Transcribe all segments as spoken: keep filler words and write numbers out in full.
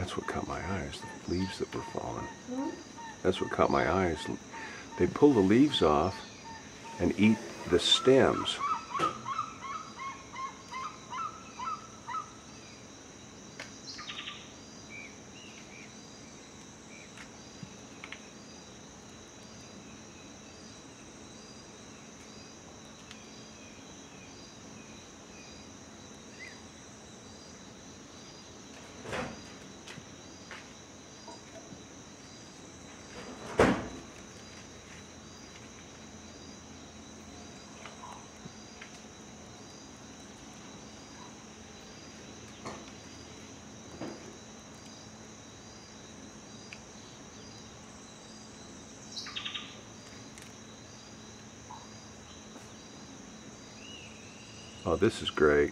That's what caught my eyes, the leaves that were falling. Hmm? That's what caught my eyes. They pull the leaves off and eat the stems. Oh, this is great.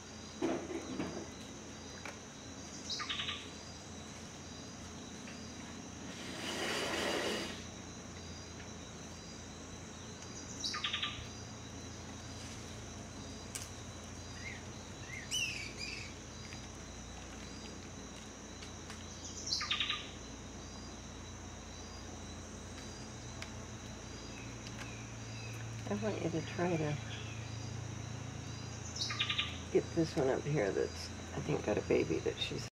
I want you to try to get this one up here that's, I think, got a baby that she's